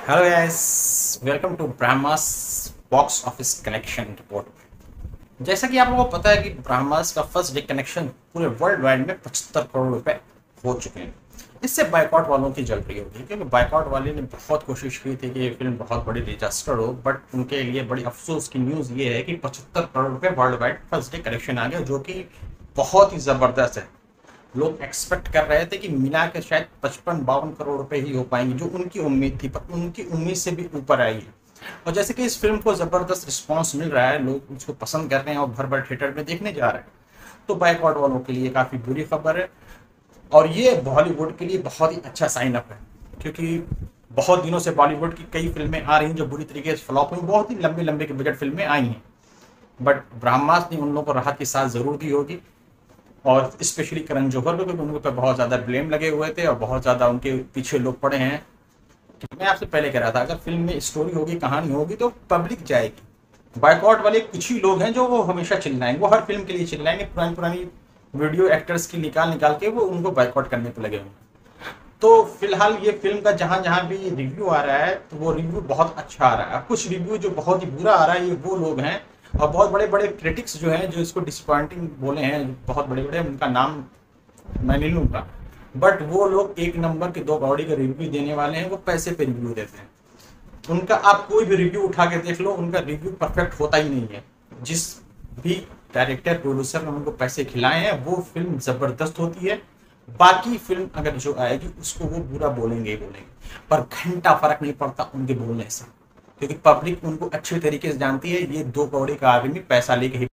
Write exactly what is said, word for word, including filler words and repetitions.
Hello guys, welcome to Brahmastra box office collection report. जैसा कि आप लोगों को पता है कि ब्रह्मास का फर्स्ट डे कलेक्शन पूरे वर्ल्ड वाइड में पचहत्तर करोड़ रुपए हो चुके हैं। इससे बायकॉट वालों की जल रही होगी, क्योंकि बायकॉट वाले ने बहुत कोशिश की थी कि ये फिल्म बहुत बड़ी डिजास्टर हो, बट उनके लिए बड़ी अफसोस की न्यूज़ ये है कि पचहत्तर करोड़ रुपए world wide first day collection आ गया, जो कि बहुत ही ज़बरदस्त है। लोग एक्सपेक्ट कर रहे थे कि मिला के शायद पचपन बावन करोड़ रुपए ही हो पाएंगे, जो उनकी उम्मीद थी, पर उनकी उम्मीद से भी ऊपर आई है। और जैसे कि इस फिल्म को जबरदस्त रिस्पांस मिल रहा है, लोग उसको पसंद कर रहे हैं और भर भर थिएटर में देखने जा रहे हैं, तो बायकॉट वालों के लिए काफी बुरी खबर है। और ये बॉलीवुड के लिए बहुत ही अच्छा साइन अप है, क्योंकि बहुत दिनों से बॉलीवुड की कई फिल्में आ रही हैं जो बुरी तरीके से फ्लॉप हुई, बहुत ही लंबे लंबे के बजट फिल्में आई हैं, बट ब्रह्मास्त्र ने उन लोगों को राहत की सांस जरूर दी होगी। और स्पेशली करण जौहर को, क्योंकि उनके ऊपर बहुत ज़्यादा ब्लेम लगे हुए थे और बहुत ज़्यादा उनके पीछे लोग पड़े हैं। मैं आपसे पहले कह रहा था, अगर फिल्म में स्टोरी होगी, कहानी होगी, तो पब्लिक जाएगी। बायकॉट वाले कुछ ही लोग हैं जो वो हमेशा चिल्लाएंगे, वो हर फिल्म के लिए चिल्लाएंगे, पुरानी पुरानी वीडियो एक्टर्स की निकाल निकाल के वो उनको बायकॉट करने पर लगे हुए हैं। तो फिलहाल ये फिल्म का जहां जहां भी रिव्यू आ रहा है, तो वो रिव्यू बहुत अच्छा आ रहा है। कुछ रिव्यू जो बहुत ही बुरा आ रहा है, ये वो लोग हैं और बहुत बड़े बड़े क्रिटिक्स जो हैं जो इसको डिसअपॉइंटिंग बोले हैं, बहुत बड़े बड़े, उनका नाम मैं नहीं लूंगा, बट वो लोग एक नंबर के दो कौड़ी का रिव्यू देने वाले हैं, वो पैसे पे रिव्यू देते हैं। उनका आप कोई भी रिव्यू उठा के देख लो, उनका रिव्यू परफेक्ट होता ही नहीं है। जिस भी डायरेक्टर प्रोड्यूसर ने उनको पैसे खिलाए हैं, वो फिल्म जबरदस्त होती है। बाकी फिल्म अगर जो आएगी उसको वो बुरा बोलेंगे ही बोलेंगे, पर घंटा फर्क नहीं पड़ता उनके बोलने से, क्योंकि पब्लिक उनको अच्छे तरीके से जानती है। ये दो कौड़ी का आदमी पैसा लेके ही